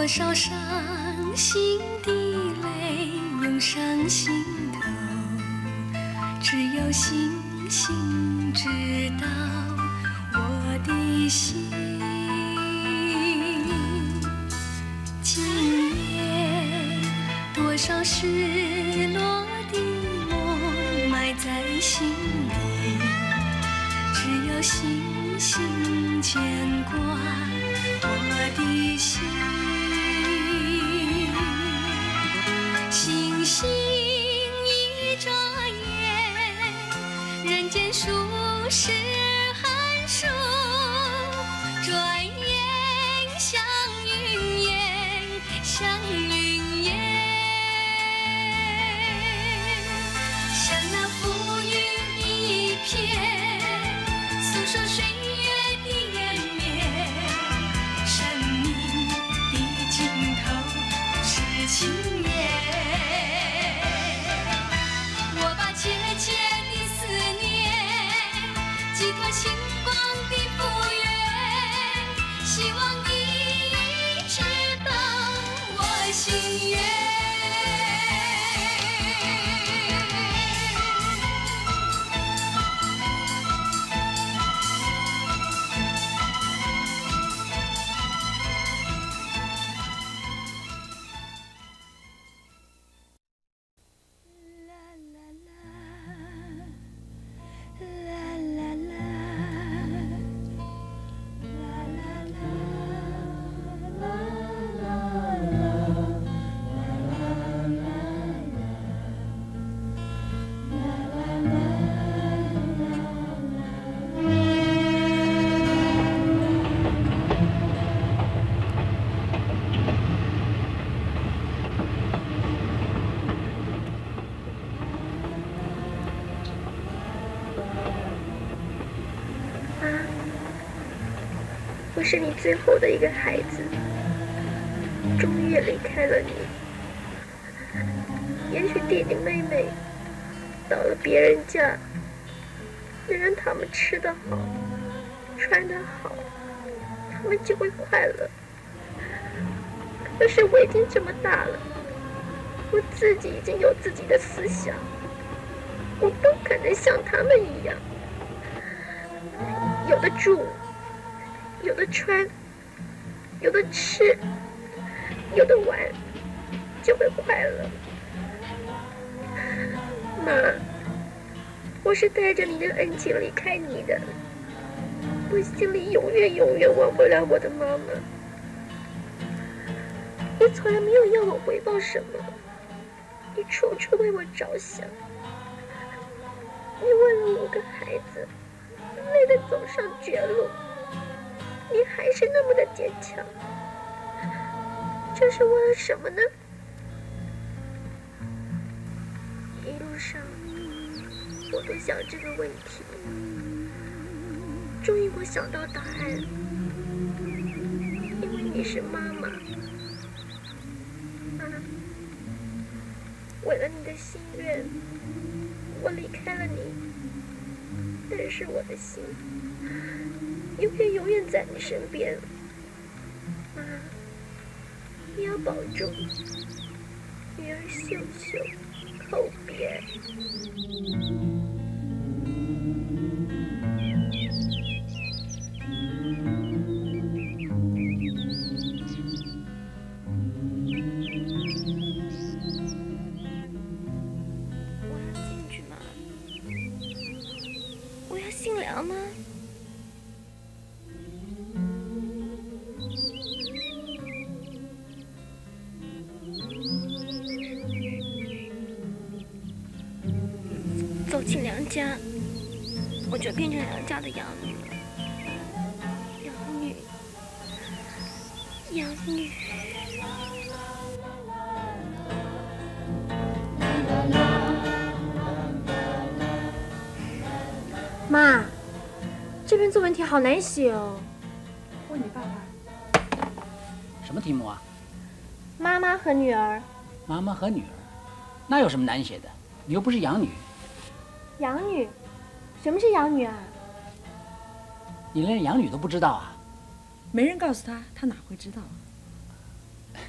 少伤心的泪涌上心头，只有星星知道我的心。今夜多少失落的梦埋在心底，只有星星牵挂我的心。星星一眨眼，人间数十寒暑，转眼像云烟，像云烟。像那浮云一片，诉说岁月的延绵。生命的尽头是情缘。我把切切的思念寄托星光的福愿，希望你一直等我心愿。 我是你最后的一个孩子，终于也离开了你。也许弟弟妹妹到了别人家，能让他们吃得好，穿得好，他们就会快乐。可是我已经这么大了，我自己已经有自己的思想，我不可能像他们一样，有的住，有的穿，有的吃，有的玩，就会快乐。妈，我是带着你的恩情离开你的，我心里永远忘不了我的妈妈。你从来没有要我回报什么，你处处为我着想。你为了5个孩子，累得走上绝路，你还是那么的坚强，这是为了什么呢？一路上我都想这个问题，终于我想到答案，因为你是妈妈。为了你的心愿，我离开了你，但是我的心永远在你身边。妈，你要保重，女儿秀秀，口别。吗？走进梁家，我就变成梁家的养女了。养女。 妈，这篇作文题好难写哦。 问你爸爸。 什么题目啊？ 妈妈和女儿。 妈妈和女儿，那有什么难写的？你又不是养女。 养女？什么是养女啊？ 你连养女都不知道啊？ 没人告诉他，他哪会知道啊？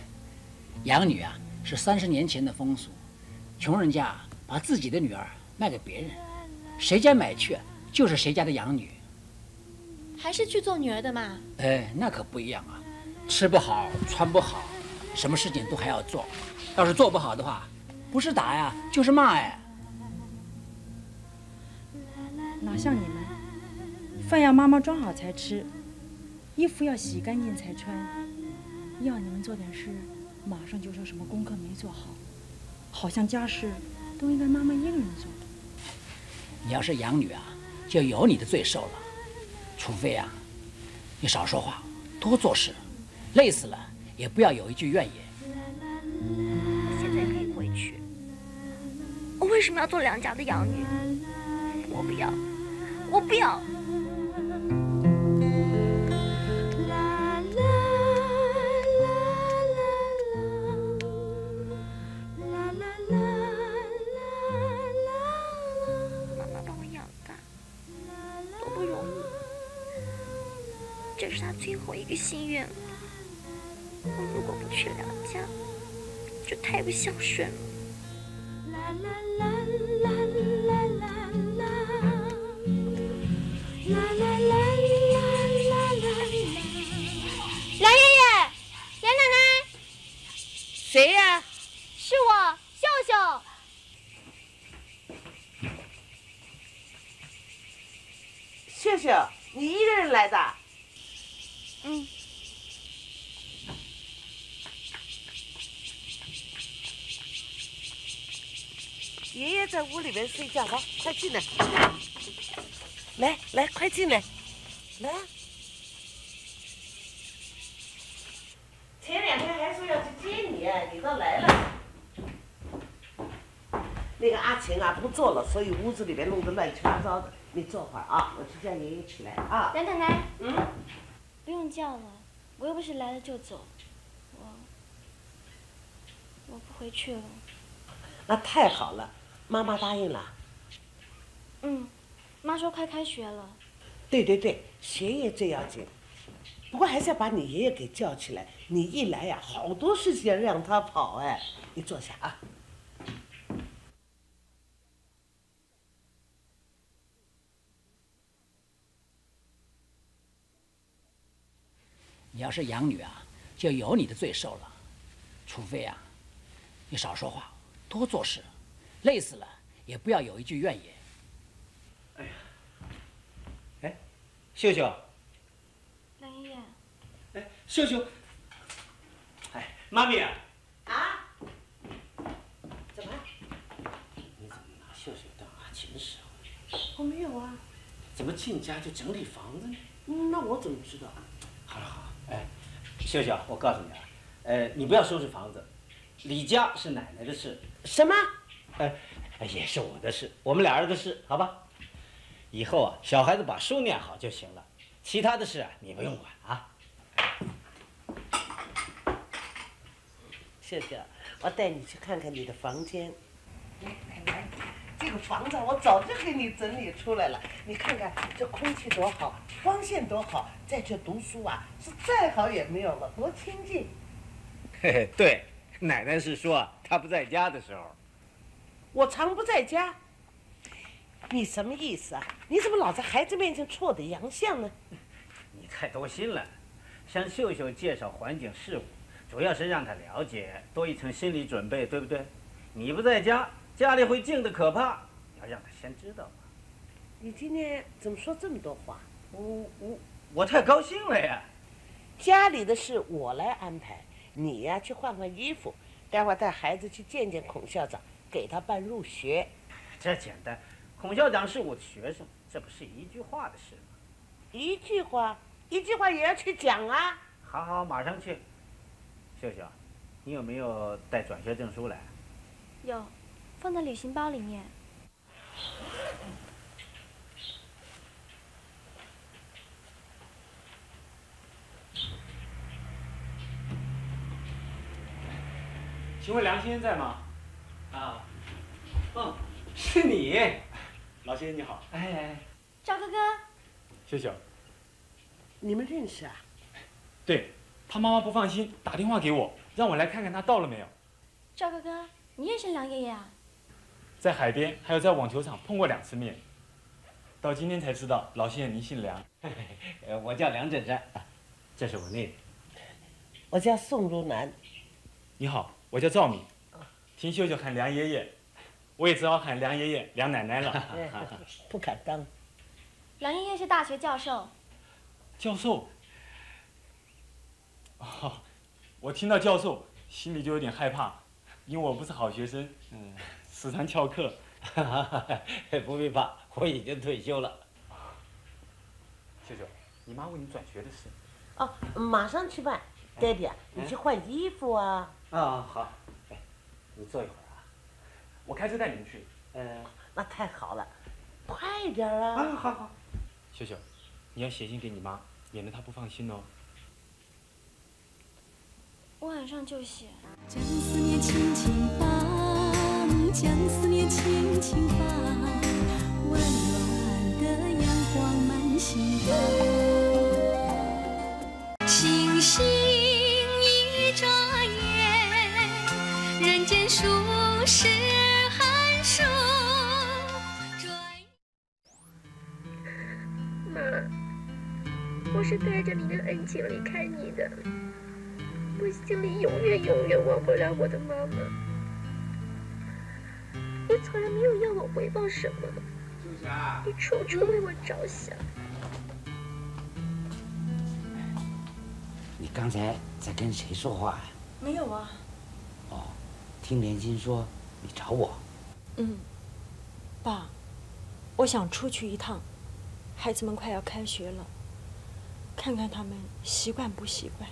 养女啊是30年前的风俗，穷人家把自己的女儿卖给别人，谁家买去就是谁家的养女。 还是去做女儿的嘛。 哎，那可不一样啊，吃不好穿不好，什么事情都还要做，要是做不好的话，不是打呀就是骂呀。 哪像你们，饭要妈妈装好才吃，衣服要洗干净才穿，要你们做点事，马上就说什么功课没做好，好像家事都应该妈妈一个人做。 你要是养女啊，就有你的罪受了，除非啊，你少说话，多做事，累死了也不要有一句怨言。 我现在可以回去，我为什么要做两家的养女？我不要，我不要。妈妈把我养大，多不容易，这是她最后一个心愿了。我如果不去两家，就太不孝顺了。 梁爷爷，梁奶奶， 谁呀？ 是我，秀秀。 秀秀，你一个人来的？ 嗯。 爷爷在屋里面睡觉，来，快进来。来，快进来。来。前2天还说要去接你，你倒来了。那个阿琴啊，不做了，所以屋子里面弄得乱七八糟的。你坐会儿啊，我去叫爷爷起来啊。 梁奶奶， 嗯， 不用叫了，我又不是来了就走，我不回去了。 那太好了，妈妈答应了。 嗯，妈说快开学了。 对，学业最要紧。不过还是要把你爷爷给叫起来，你一来呀，好多事情要让他跑哎。你坐下啊。 你要是养女啊，就有你的罪受了，除非啊，你少说话，多做事，累死了也不要有一句怨言。 哎呀，哎，秀秀， 梁爷爷， 哎，秀秀，哎，妈咪啊， 怎么？ 你怎么拿秀秀当阿琴使唤？ 我没有啊。 怎么进家就整理房子呢？ 那我怎么知道？ 好了好了，哎，秀秀，我告诉你啊，你不要收拾房子，李家是奶奶的事， 什么？ 也是我的事，我们俩人的事，好吧？以后啊，小孩子把书念好就行了，其他的事啊，你不用管啊。 秀秀，我带你去看看你的房间。来，这个房子我早就给你整理出来了，你看看这空气多好，光线多好，在这读书啊，是再好也没有了，多清静。 嘿嘿，对，奶奶是说她不在家的时候。 我常不在家，你什么意思啊？你怎么老在孩子面前错的洋相呢？ 你太多心了，向秀秀介绍环境事务，主要是让她了解，多一层心理准备，对不对？你不在家，家里会静得可怕，要让她先知道嘛。 你今天怎么说这么多话？ 我太高兴了呀！ 家里的事我来安排，你呀去换换衣服，待会儿带孩子去见见孔校长，给他办入学。 这简单，孔校长是我的学生，这不是一句话的事吗？ 一句话也要去讲啊！ 好，马上去。秀秀，你有没有带转学证书来？ 有，放在旅行包里面。 请问梁先生在吗？啊，是你，老先生你好。哎， 赵哥哥， 秀秀， 你们认识啊？ 对他妈妈不放心，打电话给我， 让我来看看他到了没有。 赵哥哥，你也是梁爷爷啊？ 在海边，还有在网球场碰过2次面。到今天才知道，老先生您姓梁。 我叫梁振山，这是我妹妹。 我叫宋如南。 你好，我叫赵敏。听秀秀喊梁爷爷，我也只好喊梁爷爷、梁奶奶了。 不敢当。 梁爷爷是大学教授。 教授。哦，我听到教授心里就有点害怕，因为我不是好学生，时常翘课。 不必怕，我已经退休了。 秀秀，你妈问你转学的事。 哦，马上去办。爹爹，你去换衣服啊。 啊，好。哎，你坐一会儿啊。 我开车带你们去。 那太好了，快点啊！ 啊，好好。 秀秀，你要写信给你妈，免得她不放心哦。 我晚上就写。 将思念轻轻放，将思念轻轻放，温暖的阳光满心房。星星一眨眼，人间数十寒暑。 妈，我是带着你的恩情离开你的，我心里永远忘不了我的妈妈。你从来没有要我回报什么，你处处为我着想。 你刚才在跟谁说话呀？ 没有啊。 哦，听莲心说你找我。 爸，我想出去一趟，孩子们快要开学了，看看他们习惯不习惯。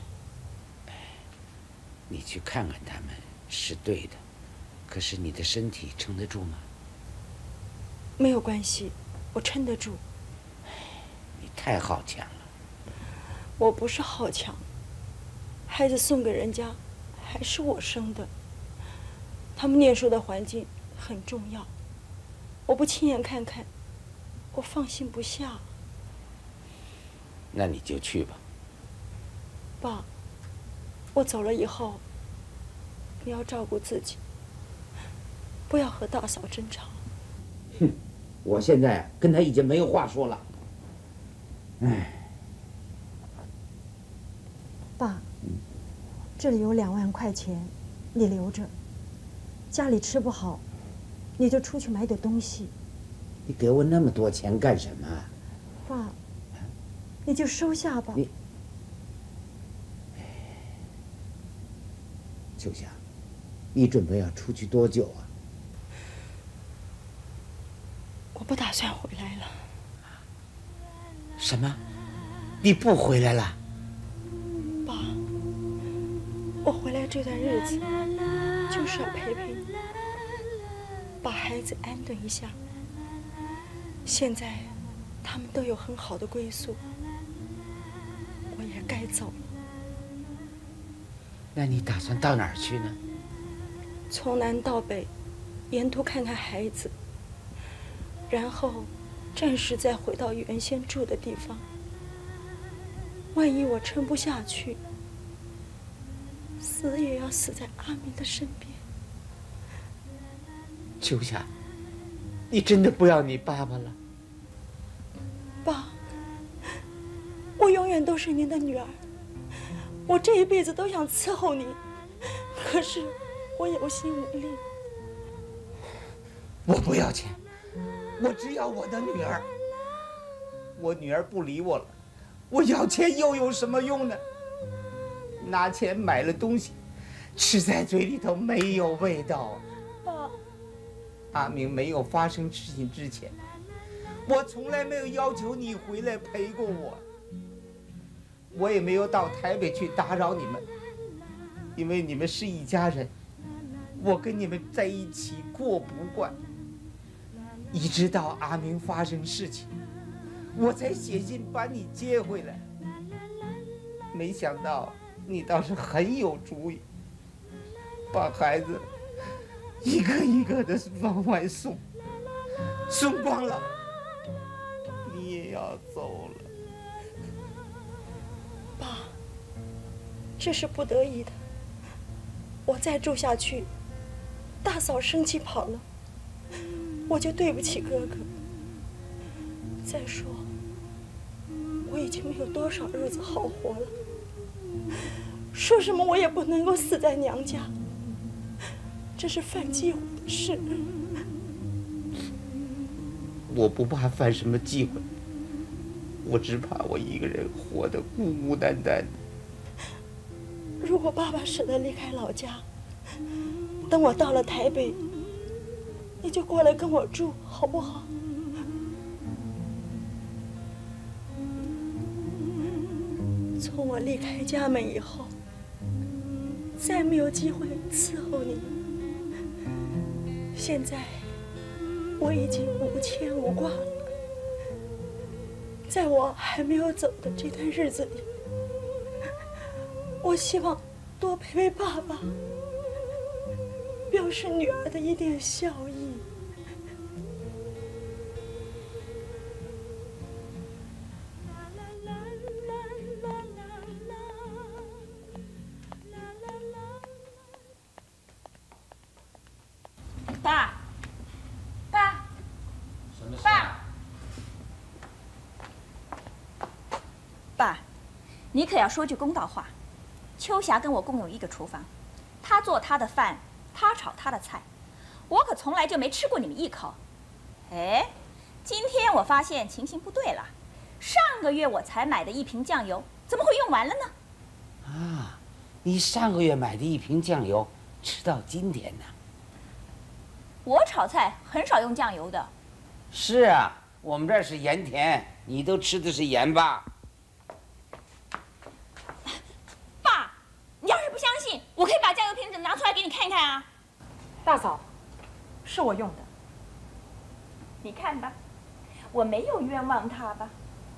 你去看看他们是对的，可是你的身体撑得住吗？ 没有关系，我撑得住。 你太好强了。 我不是好强，孩子送给人家，还是我生的。他们念书的环境很重要，我不亲眼看看，我放心不下。 那你就去吧。 爸，我走了以后，你要照顾自己，不要和大嫂争吵。 哼，我现在跟他已经没有话说了。哎， 爸，这里有2万块钱，你留着。家里吃不好，你就出去买点东西。 你给我那么多钱干什么？ 爸，你就收下吧。 秋霞，你准备要出去多久啊？ 我不打算回来了。 什么？你不回来了？ 爸，我回来这段日子就是要陪陪你，把孩子安顿一下。现在他们都有很好的归宿，我也该走了。 那你打算到哪儿去呢？ 从南到北，沿途看看孩子，然后暂时再回到原先住的地方。万一我撑不下去，死也要死在阿明的身边。 秋霞，你真的不要你爸爸了？ 爸，我永远都是您的女儿，我这一辈子都想伺候你，可是我有心无力。 我不要钱，我只要我的女儿。我女儿不理我了，我要钱又有什么用呢？拿钱买了东西，吃在嘴里头没有味道。 爸， 阿明没有发生事情之前，我从来没有要求你回来陪过我，我也没有到台北去打扰你们，因为你们是一家人，我跟你们在一起过不惯。一直到阿明发生事情，我才写信把你接回来。没想到你倒是很有主意，把孩子一个一个的往外送，送光了，你也要走了。 爸，这是不得已的， 我再住下去，大嫂生气跑了，我就对不起哥哥。再说，我已经没有多少日子好活了，说什么我也不能够死在娘家，这是犯忌讳的事。 我不怕犯什么忌讳，我只怕我一个人活得孤孤单单的。 如果爸爸舍得离开老家，等我到了台北，你就过来跟我住，好不好？从我离开家门以后，再没有机会伺候你。现在我已经无牵无挂了，在我还没有走的这段日子里，我希望多陪陪爸爸，表示女儿的一点孝意。 爸，爸， 什么事？ 爸，爸，你可要说句公道话。秋霞跟我共用一个厨房，她做她的饭，她炒她的菜，我可从来就没吃过你们一口。哎，今天我发现情形不对了，上个月我才买的一瓶酱油，怎么会用完了呢？ 啊，你上个月买的一瓶酱油，吃到今天呢？ 我炒菜很少用酱油的。 是啊，我们这儿是盐田，你都吃的是盐吧？ 爸，你要是不相信，我可以把酱油瓶子拿出来给你看一看啊。 大嫂，是我用的。 你看吧，我没有冤枉他吧？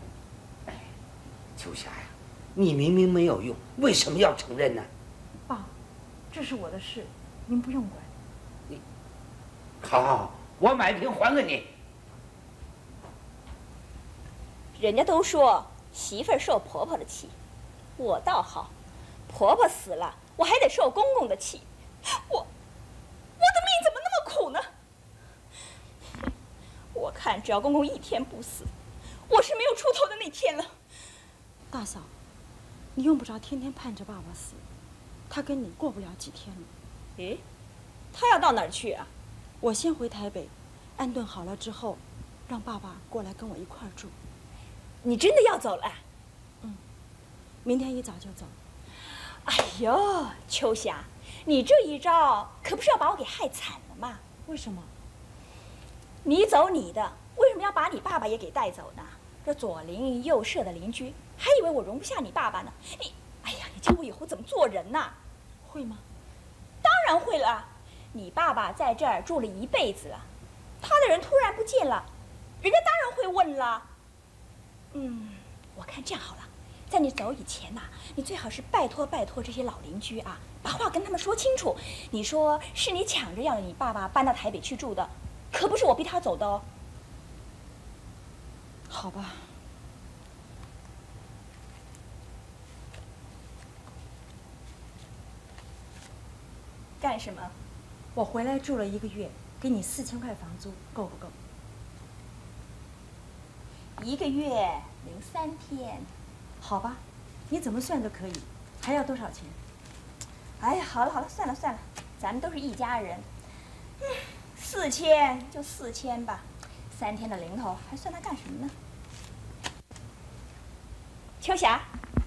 秋霞呀，你明明没有用，为什么要承认呢？ 爸，这是我的事，您不用管。 好，好，好，我买一瓶还给你。 人家都说媳妇儿受婆婆的气，我倒好，婆婆死了，我还得受公公的气，我的命怎么那么苦呢？我看只要公公一天不死，我是没有出头的那天了。 大嫂，你用不着天天盼着爸爸死，他跟你过不了几天了。 诶，他要到哪儿去啊？ 我先回台北，安顿好了之后，让爸爸过来跟我一块儿住。 你真的要走了？ 嗯，明天一早就走。 哎呦，秋霞，你这一招可不是要把我给害惨了吗？ 为什么？ 你走你的，为什么要把你爸爸也给带走呢？这左邻右舍的邻居还以为我容不下你爸爸呢。哎呀，你教我以后怎么做人呐？ 会吗？ 当然会了。你爸爸在这儿住了一辈子了，他的人突然不见了，人家当然会问了。我看这样好了，在你走以前呐，你最好是拜托这些老邻居啊，把话跟他们说清楚。你说是你抢着要你爸爸搬到台北去住的，可不是我逼他走的哦。 好吧。 干什么？ 我回来住了1个月，给你4000块房租，够不够 ？1个月03天。 好吧，你怎么算都可以。还要多少钱？ 哎呀，好了，算了，咱们都是一家人。4000就4000吧，3天的零头还算它干什么呢？秋霞，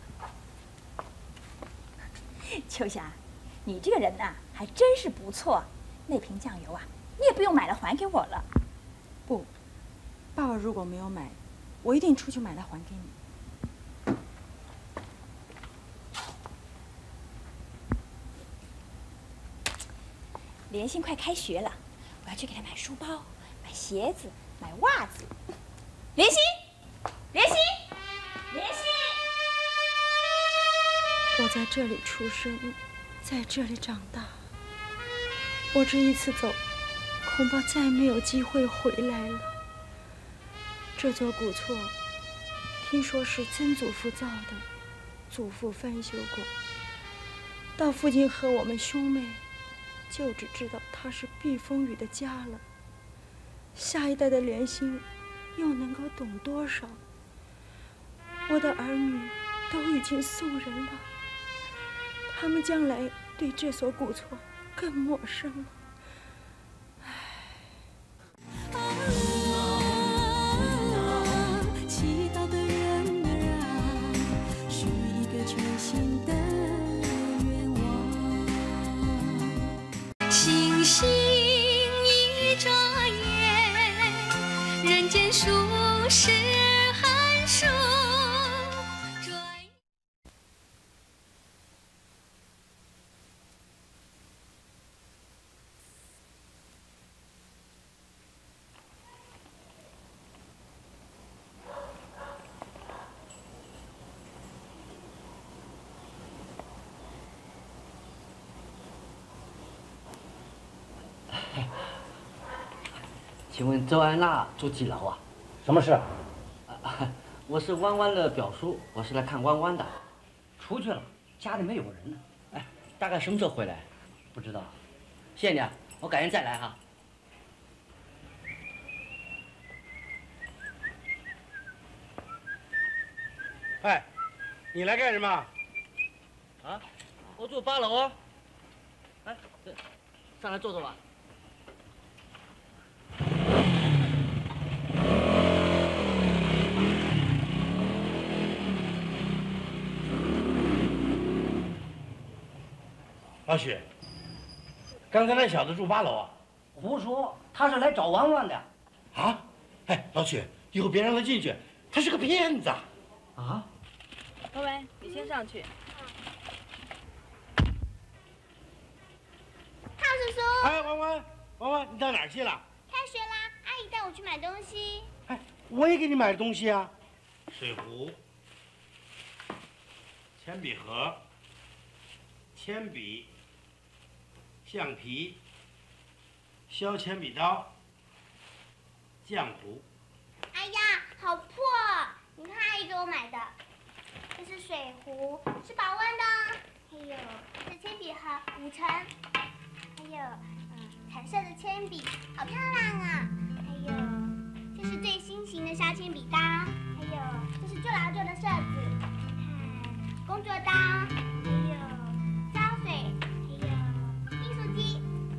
秋霞，你这个人呐，还真是不错。那瓶酱油啊，你也不用买了还给我了。 不，爸爸如果没有买，我一定出去买来还给你。 莲心快开学了，我要去给她买书包、买鞋子、买袜子。莲心， 我在这里出生，在这里长大。我这一次走，恐怕再没有机会回来了。这座古厝，听说是曾祖父造的，祖父翻修过。 到附近和我们兄妹，就只知道它是避风雨的家了。下一代的莲心，又能够懂多少？我的儿女都已经送人了，他们将来对这所古厝更陌生了。 祈祷的人儿啊，许一个全新的愿望。星星一眨眼，人间数十寒暑。 请问周安娜住几楼啊？ 什么事？ 我是弯弯的表叔，我是来看弯弯的。出去了，家里没有人呢。哎，大概什么时候回来？不知道。谢谢你啊，我改天再来哈。 哎，你来干什么？ 啊，我住8楼啊。哎，上来坐坐吧。 老许，刚才那小子住8楼啊？ 胡说，他是来找弯弯的。 啊？哎，老许，以后别让他进去，他是个骗子。 啊？ 文文，你先上去。 汤叔叔。 哎，弯弯，你到哪儿去了？ 开学啦，阿姨带我去买东西。 哎，我也给你买东西啊，水壶、铅笔盒、铅笔、橡皮、削铅笔刀、浆糊。 哎呀，好破！你看阿姨给我买的，这是水壶，是保温的。还有这铅笔盒5层，还有彩色的铅笔，好漂亮啊！还有这是最新型的削铅笔刀，还有这是旧老旧的色子，看工作刀，还有胶水，还有订书机。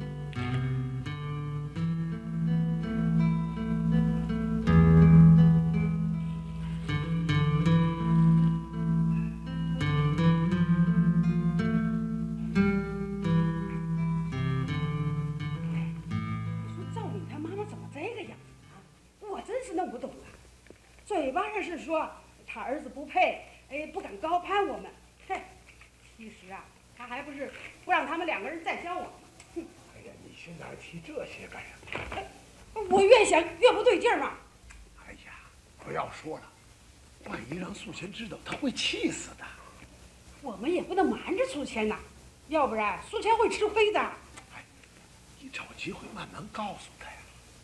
弄不懂了，嘴巴上是说他儿子不配，哎，不敢高攀我们，嘿，其实啊，他还不是不让他们2个人再交往吗？哼！ 哎呀，你去哪儿提这些干什么？ 哎，我越想越不对劲儿嘛。 哎呀，不要说了，万一让素谦知道，他会气死的。 我们也不能瞒着素谦呐，要不然素谦会吃亏的。 哎，你找机会慢慢告诉他呀。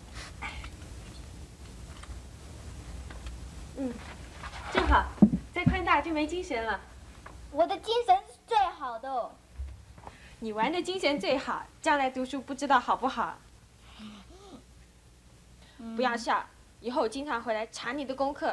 正好，再宽大就没精神了。 我的精神是最好的哦。 你玩的精神最好，将来读书不知道好不好。不要笑，以后我经常回来查你的功课。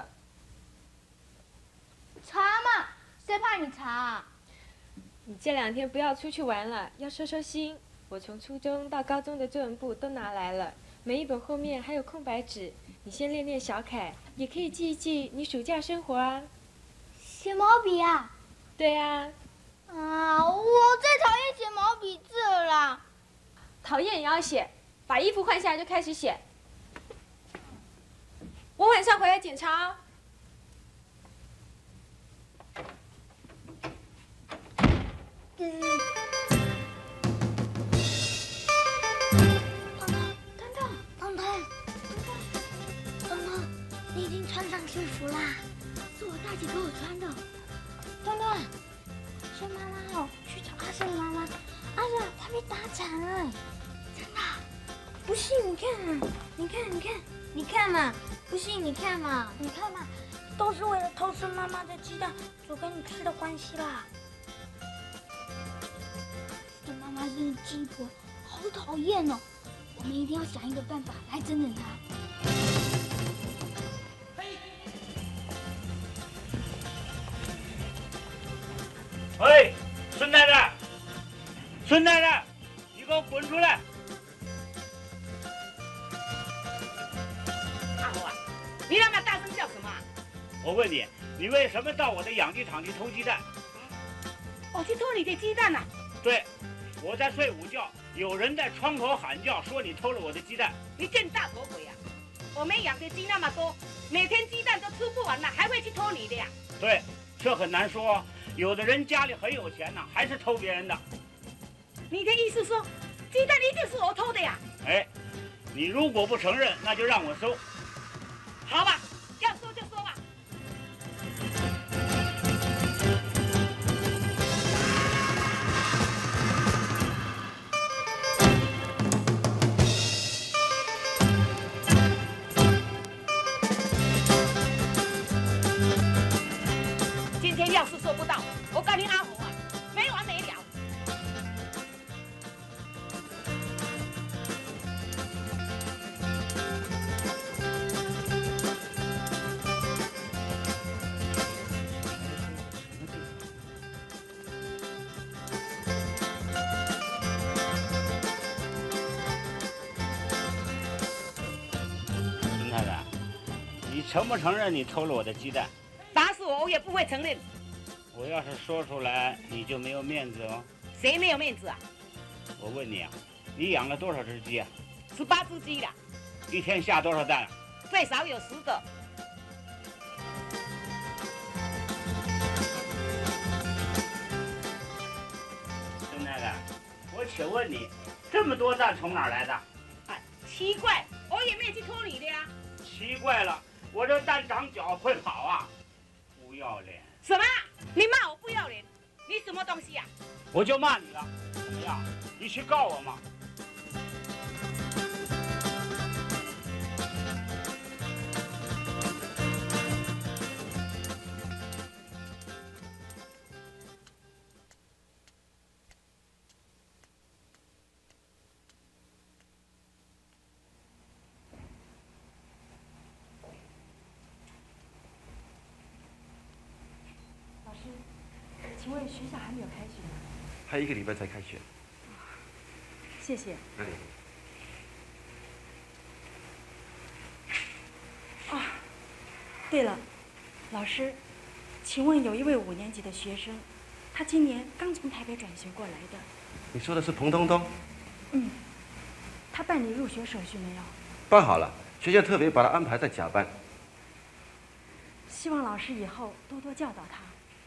查嘛，谁怕你查啊？ 你这2天不要出去玩了，要收收心。我从初中到高中的作文簿都拿来了，每一本后面还有空白纸，你先练练小楷，也可以记一记你暑假生活啊。 写毛笔啊？ 对啊。 我最讨厌写毛笔字了啦。 讨厌也要写，把衣服换下来就开始写。我晚上回来检查哦。 彤，你已经穿上制服啦，是我大姐给我穿的。端端，轩妈妈哦，去找阿胜妈妈，阿胜她被打惨了，真的？不信你看啊，你看嘛，不信你看嘛，都是为了偷吃妈妈的鸡蛋煮给你吃的关系啦。 妈真是鸡婆，好讨厌哦！我们一定要想一个办法来整整她。 喂，孙太太，孙太太，你给我滚出来！ 阿豪啊，你那么大声叫什么啊？ 我问你，你为什么到我的养鸡场去偷鸡蛋？ 我去偷你的鸡蛋呐？ 对，我在睡午觉，有人在窗口喊叫，说你偷了我的鸡蛋。 你见大头鬼呀！我们养的鸡那么多，每天鸡蛋都吃不完了，还会去偷你的呀？ 对，这很难说。有的人家里很有钱呢，还是偷别人的。 你的意思说，鸡蛋一定是我偷的呀？ 哎，你如果不承认，那就让我收。 好吧，要收就收吧。今天要是做不到，我告你阿红啊，没完没了。 孙太太，你承不承认你偷了我的鸡蛋？ 打死我也不会承认。 我要是说出来，你就没有面子哦。 谁没有面子啊？ 我问你啊，你养了多少只鸡啊 ？18只鸡了。 一天下多少蛋啊？ 最少有10个。 孙太太，我请问你，这么多蛋从哪儿来的？ 哎，奇怪，我也没有去偷你的呀。 奇怪了，我这蛋长脚会跑啊！不要脸！ 什么？你骂我不要脸？你什么东西呀？ 我就骂你了，怎么样？你去告我嘛！ 老师，请问学校还没有开学吗？ 还1个礼拜才开学。 谢谢。 那你啊，对了，老师，请问有一位5年级的学生，他今年刚从台北转学过来的。 你说的是彭东东？ 嗯，他办理入学手续没有？ 办好了，学校特别把他安排在甲班。 希望老师以后多多教导他。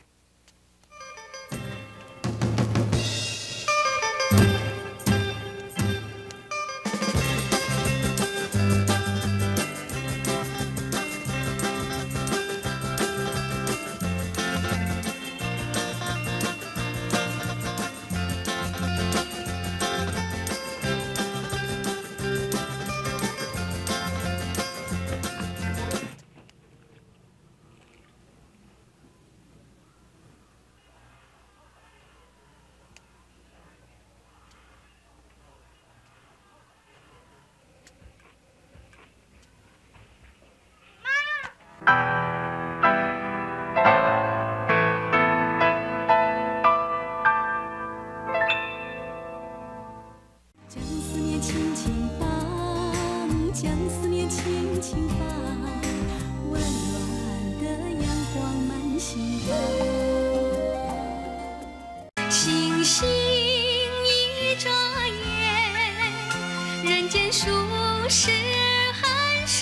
将思念轻轻放，将思念轻轻放，温暖的阳光满心房。星星一眨眼，人间数十寒暑。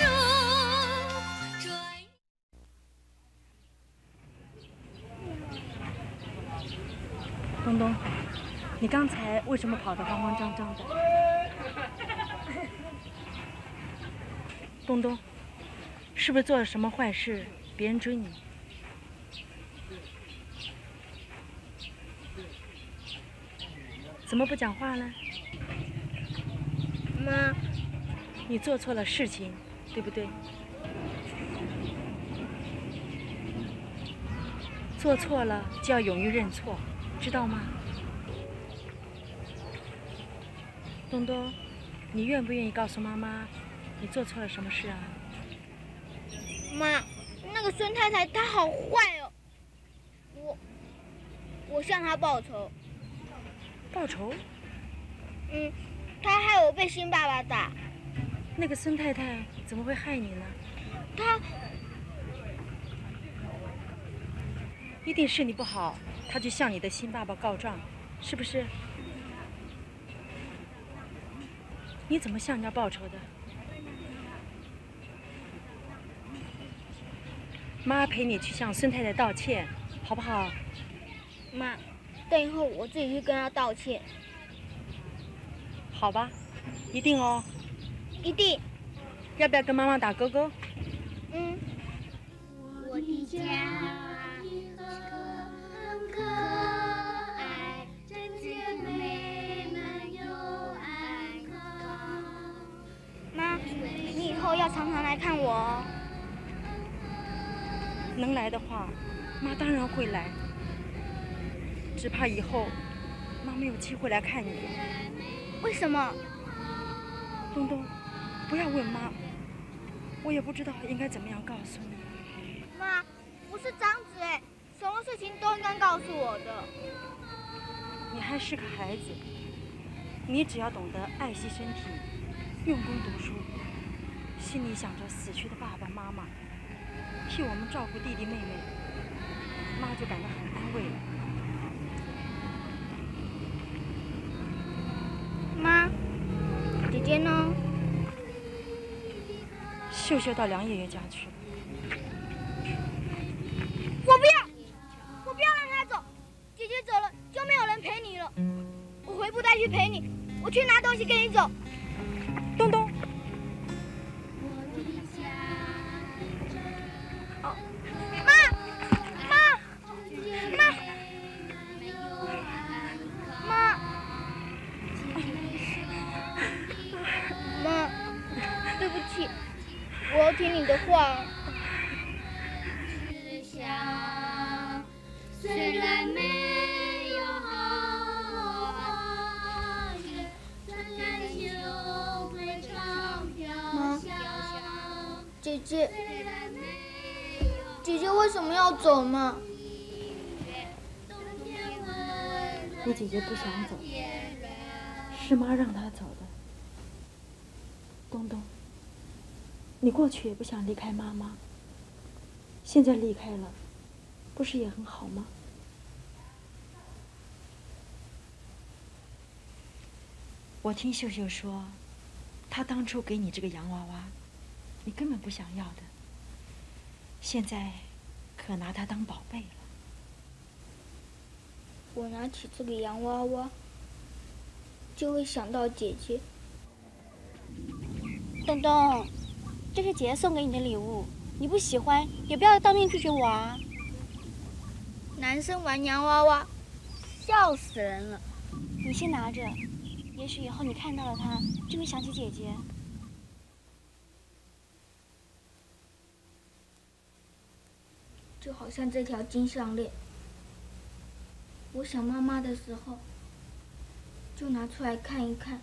东东，你刚才为什么跑得慌慌张张的？东东，是不是做了什么坏事，别人追你？怎么不讲话呢？ 妈， 你做错了事情，对不对？做错了就要勇于认错，知道吗？ 东东，你愿不愿意告诉妈妈，你做错了什么事啊？ 妈，那个孙太太她好坏哦，我向她报仇。 报仇？ 她害我被新爸爸打。 那个孙太太怎么会害你呢？ 她一定是你不好，她就向你的新爸爸告状，是不是？你怎么向人家报仇的？妈陪你去向孙太太道歉，好不好？ 妈，等以后我自己去跟她道歉。 好吧，一定哦。 一定。 要不要跟妈妈打勾勾？ 我的家很可爱，真姐妹们又安康。妈，你以后要常常来看我哦。 能来的话，妈当然会来。只怕以后妈没有机会来看你。 为什么？ 东东，不要问妈，我也不知道应该怎么样告诉你。 妈，我是长子哎，什么事情都应该告诉我的。 你还是个孩子，你只要懂得爱惜身体，用功读书，心里想着死去的爸爸妈妈，替我们照顾弟弟妹妹，妈就感到很安慰了。 妈，姐姐呢？ 秀秀到梁爷爷家去了。 我不要，我不要让她走。姐姐走了就没有人陪你了。我回布袋去陪你，我去拿东西跟你走。 东东。 我要听你的话。虽然没有好运，但就会常飘香。姐姐为什么要走嘛？ 你姐姐不想走，是妈让她走的。东东，你过去也不想离开妈妈，现在离开了，不是也很好吗？我听秀秀说，她当初给你这个洋娃娃，你根本不想要的，现在可拿它当宝贝了。 我拿起这个洋娃娃，就会想到姐姐。 东东，这是姐姐送给你的礼物，你不喜欢也不要当面拒绝我啊。 男生玩洋娃娃，笑死人了。 你先拿着，也许以后你看到了它，就会想起姐姐。 就好像这条金项链，我想妈妈的时候，就拿出来看一看。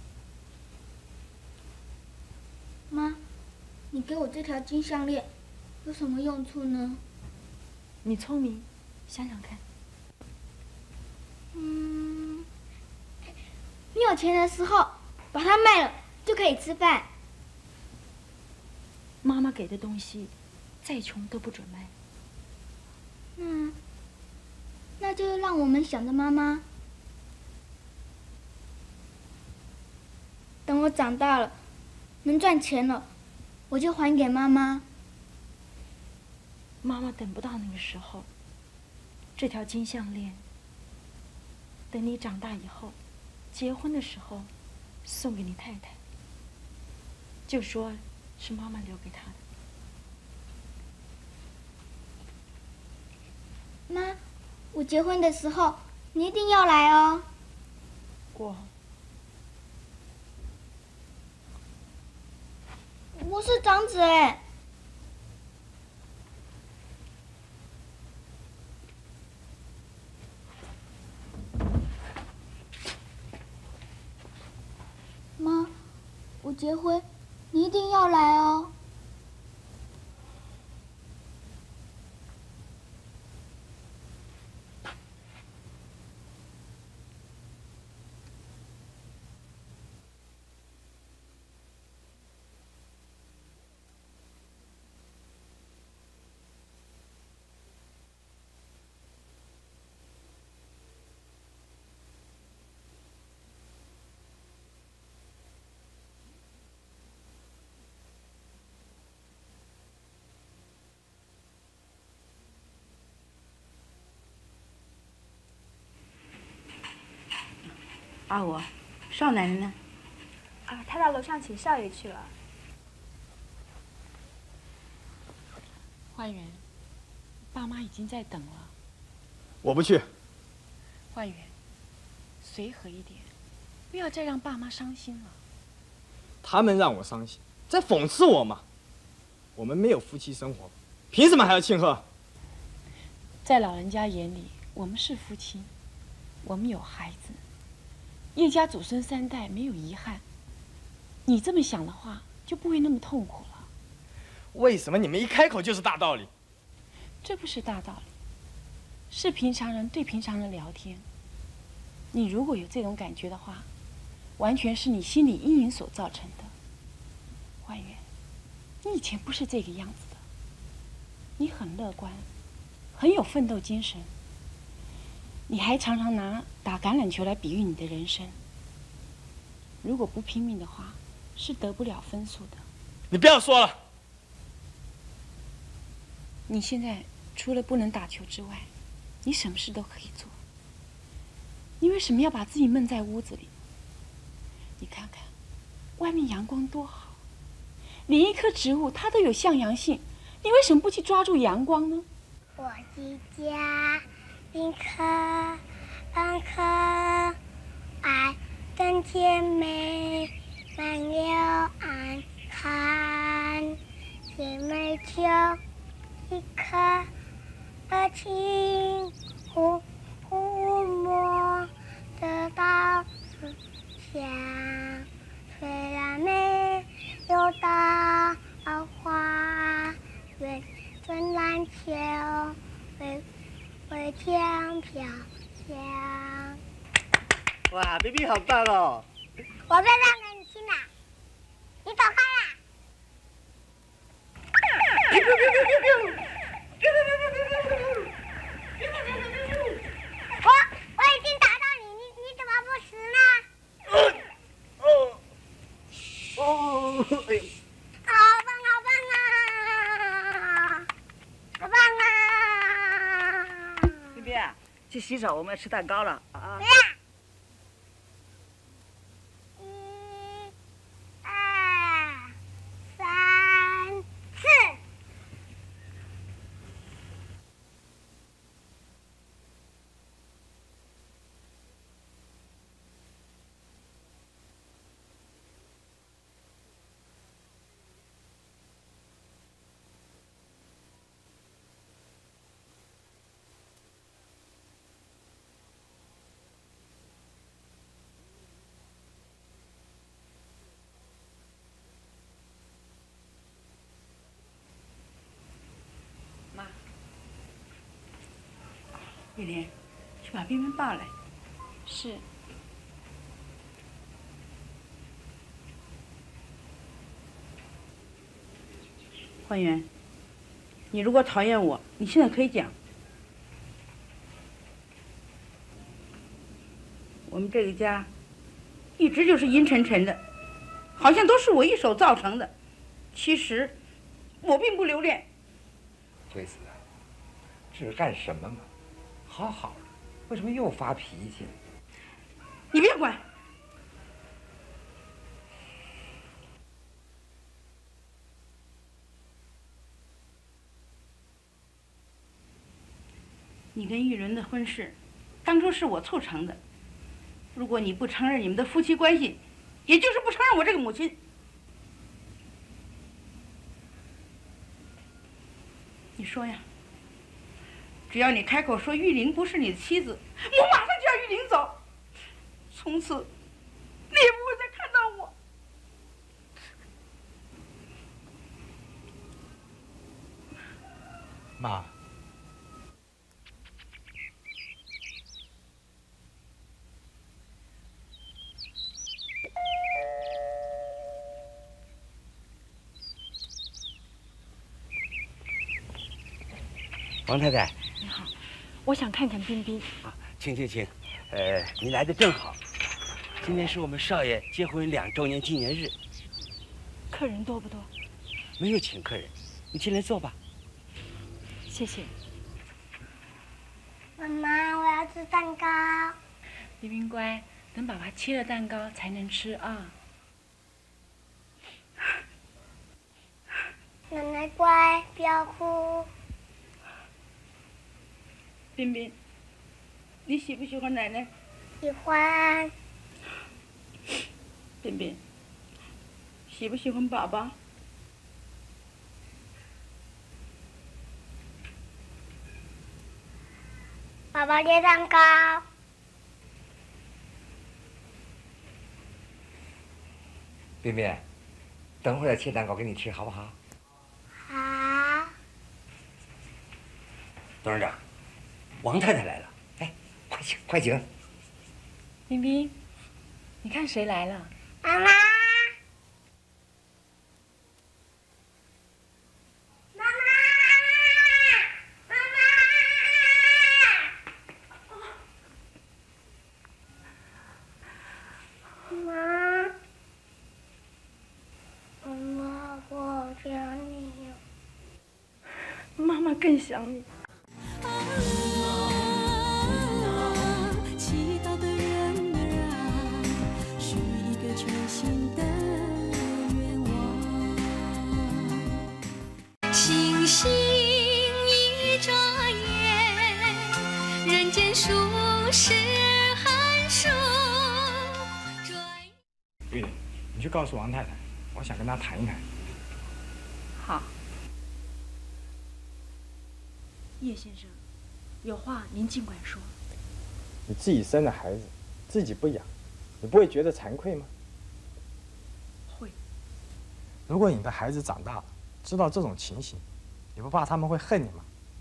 妈，你给我这条金项链有什么用处呢？ 你聪明，想想看。 你有钱的时候把它卖了，就可以吃饭。 妈妈给的东西，再穷都不准卖。 那就让我们想着妈妈。等我长大了，能赚钱了，我就还给妈妈。 妈妈等不到那个时候，这条金项链，等你长大以后，结婚的时候，送给你太太，就说是妈妈留给她的。 妈，我结婚的时候，你一定要来哦。我是长子哎。 结婚，你一定要来哦。 阿娥，少奶奶呢？ 啊，她到楼上请少爷去了。 焕元，爸妈已经在等了。 我不去。 焕元，随和一点，不要再让爸妈伤心了。 他们让我伤心，在讽刺我嘛。我们没有夫妻生活，凭什么还要庆贺？ 在老人家眼里，我们是夫妻，我们有孩子，叶家祖孙3代没有遗憾。你这么想的话，就不会那么痛苦了。 为什么你们一开口就是大道理？ 这不是大道理，是平常人对平常人聊天。你如果有这种感觉的话，完全是你心理阴影所造成的。焕元，你以前不是这个样子的，你很乐观，很有奋斗精神。你还常常拿打橄榄球来比喻你的人生。如果不拼命的话，是得不了分数的。 你不要说了。 你现在除了不能打球之外，你什么事都可以做。你为什么要把自己闷在屋子里？你看看，外面阳光多好，连一棵植物它都有向阳性，你为什么不去抓住阳光呢？ 我的家1棵2棵爱的甜美，满流安康，姐妹就1颗的情抚摸得到想，虽然没有到花园，春篮球为天飘香。 哇 ，baby 好棒哦！ 我被唱给你听了，你走开啦！我已经打到你，你怎么不死呢？ 哎呦！ 好棒啊！好棒啊！ baby 啊，去洗手，我们要吃蛋糕了啊！ 对呀。1、2、3、4。 玉莲，去把冰冰抱来。 是。 焕元，你如果讨厌我，你现在可以讲。我们这个家一直就是阴沉沉的，好像都是我一手造成的。其实我并不留恋。 翠丝啊，这是干什么嘛？好好的，为什么又发脾气呢？ 你别管。你跟玉伦的婚事，当初是我促成的。如果你不承认你们的夫妻关系，也就是不承认我这个母亲。你说呀？只要你开口说玉玲不是你的妻子，我马上就让玉玲走，从此你也不会再看到我。 妈， 王太太， 你好，我想看看彬彬。 请，你来的正好。今天是我们少爷结婚2周年纪念日。 客人多不多？ 没有请客人，你进来坐吧。 谢谢。 妈妈，我要吃蛋糕。 彬彬乖，等爸爸切了蛋糕才能吃啊。 奶奶乖，不要哭。 彬彬，你喜不喜欢奶奶？ 喜欢。 彬彬，喜不喜欢爸爸？ 爸爸切蛋糕。 彬彬，等会儿切蛋糕给你吃，好不好？ 好。 董事长，王太太来了，哎，快请，快请。 彬彬，你看谁来了？ 妈妈。 妈妈更想你。 祈祷的人儿啊，许一个全新的愿望。星星一眨眼，人间数十寒暑。 玉玲，你去告诉王太太，我想跟她谈一谈。 好。叶先生，有话您尽管说。 你自己生的孩子，自己不养，你不会觉得惭愧吗？ 会。 如果你的孩子长大了，知道这种情形，你不怕他们会恨你吗？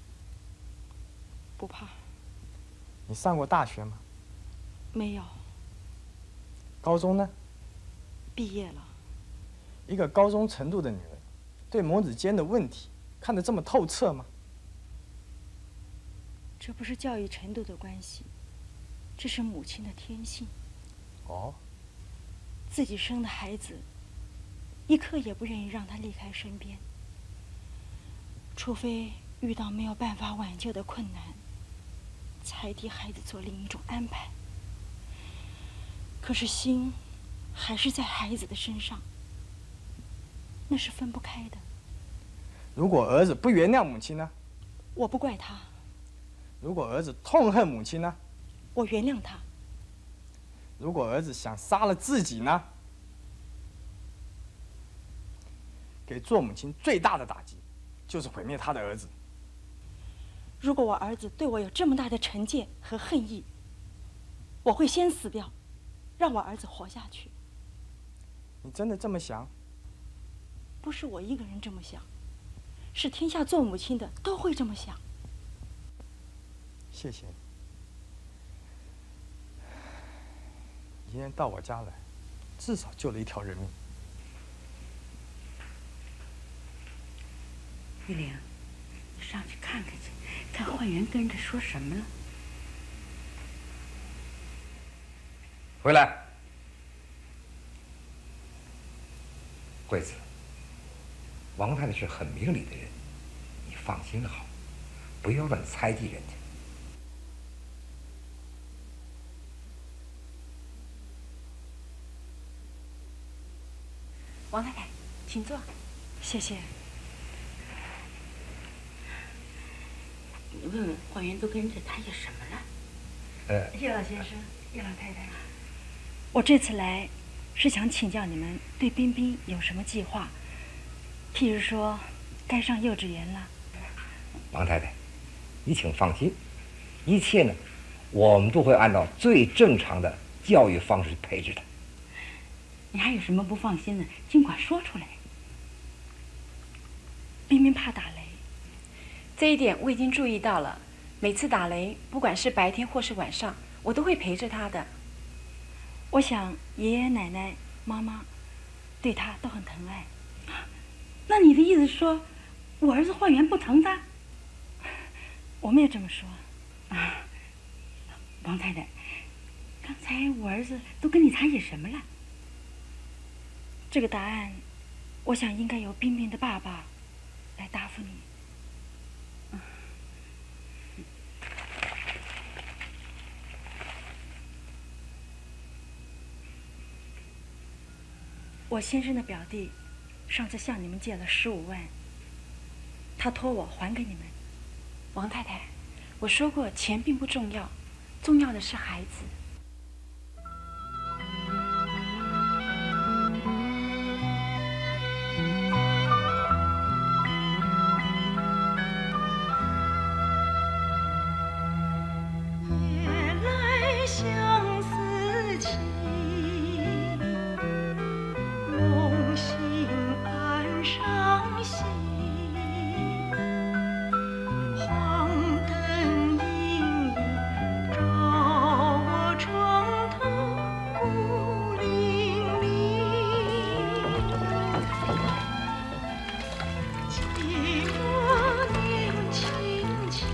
不怕。 你上过大学吗？ 没有。 高中呢？ 毕业了。 一个高中程度的女人，对母子间的问题看得这么透彻吗？ 这不是教育程度的关系，这是母亲的天性。 哦。 自己生的孩子，一刻也不愿意让他离开身边，除非遇到没有办法挽救的困难，才替孩子做另一种安排。可是心还是在孩子的身上，那是分不开的。 如果儿子不原谅母亲呢？ 我不怪他。 如果儿子痛恨母亲呢？ 我原谅他。 如果儿子想杀了自己呢？给做母亲最大的打击，就是毁灭他的儿子。 如果我儿子对我有这么大的成见和恨意，我会先死掉，让我儿子活下去。 你真的这么想？ 不是我一个人这么想，是天下做母亲的都会这么想。 谢谢你。你今天到我家来，至少救了一条人命。 玉玲，你上去看看去，看焕元跟着说什么了。 回来，惠子。王太太是很明理的人，你放心好，不要乱猜忌人家。 王太太，请坐。谢谢。 你问问焕元都跟着谈些什么了？ 叶老先生，叶老太太，我这次来是想请教你们对彬彬有什么计划，譬如说该上幼稚园了。 王太太，你请放心，一切呢，我们都会按照最正常的教育方式去培植他。 你还有什么不放心的，尽管说出来。 彬彬怕打雷， 这一点我已经注意到了。每次打雷，不管是白天或是晚上，我都会陪着他的。我想爷爷奶奶、妈妈对他都很疼爱。 那你的意思说，我儿子换员不疼他？ 我没有这么说。 王太太，刚才我儿子都跟你谈些什么了？ 这个答案，我想应该由冰冰的爸爸来答复你。我先生的表弟上次向你们借了15万，他托我还给你们。王太太，我说过钱并不重要，重要的是孩子。 夜来相思情，梦醒暗伤心。黄灯隐隐照我床头孤零零，寂寞念轻轻。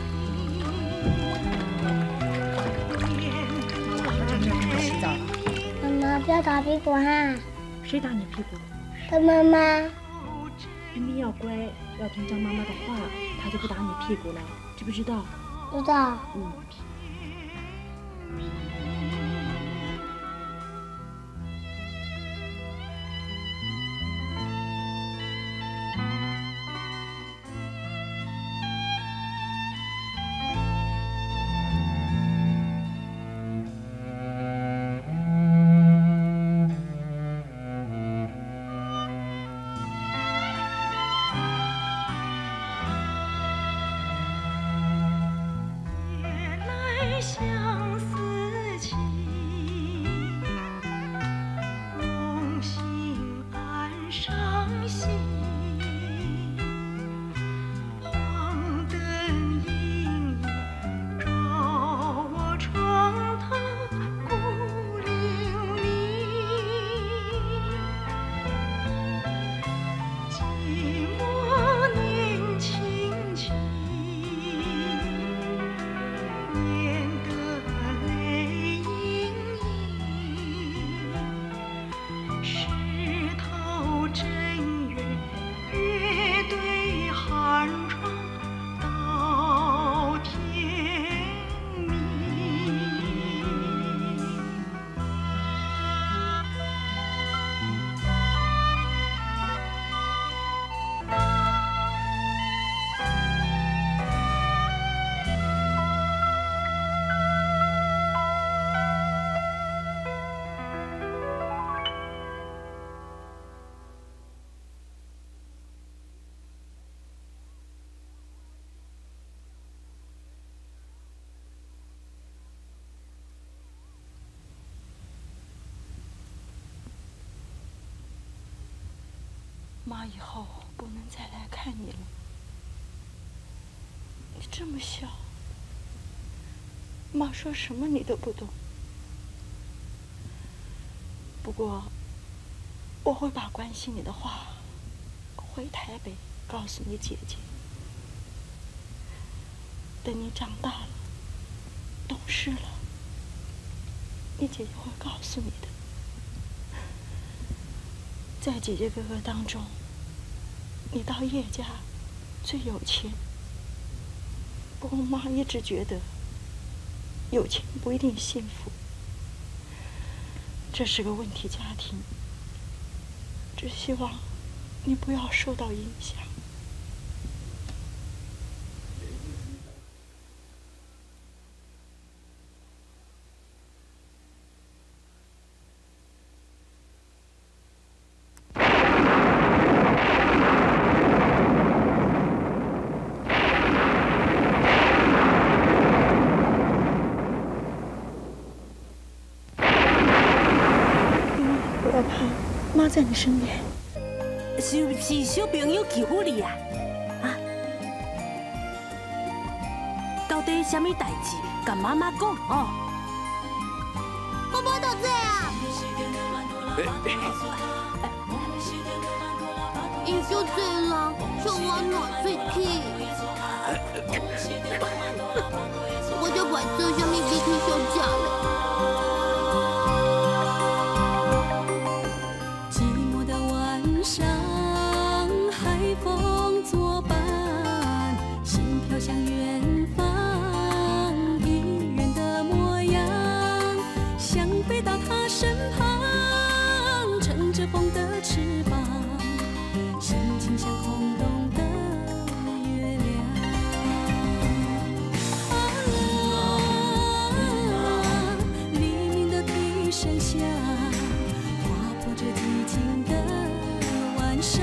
洗澡了。 妈妈，不要打屁股哈！ 谁打你屁股？ 他妈妈。 冰冰要乖，要听张妈妈的话，她就不打你屁股了，知不知道？ 知道。 相思情，梦醒暗伤心。黄灯隐隐照我床头孤零零，寂寞念轻轻。念得泪盈盈，石头正月，月对寒窗到天明。 妈以后不能再来看你了。你这么小，妈说什么你都不懂。不过，我会把关心你的话回台北告诉你姐姐。等你长大了，懂事了，你姐姐会告诉你的。在姐姐哥哥当中，你到叶家最有钱。不过妈一直觉得，有钱不一定幸福。这是个问题家庭，只希望你不要受到影响。妈在你身边， 是不是小朋友欺负你啊？啊？ 底什么代志，甲妈妈讲哦。 我无到这啊。伊就这啦，就我暖水去。我就不做什么集体休假了。 寂寞的晚上，海风作伴，心飘向远方，一人的模样，想飞到他身旁，乘着风的翅膀，心情像空洞的月亮。黎明的笛声响，划破这寂静的晚上。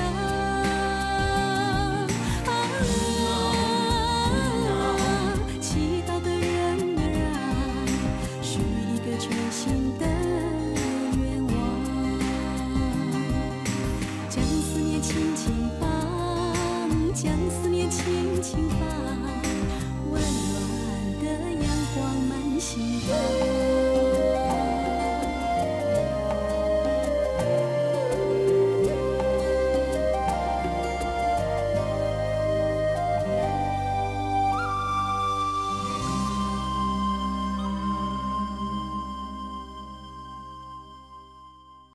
祈祷的人儿啊，许一个全新的愿望，将思念轻轻放，将思念轻轻放，温